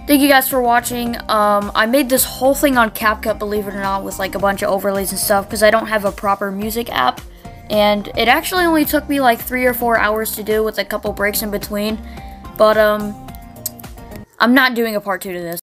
Thank you guys for watching. I made this whole thing on CapCut, believe it or not, with like a bunch of overlays and stuff, because I don't have a proper music app. And it actually only took me like 3 or 4 hours to do with a couple breaks in between. But I'm not doing a part 2 to this.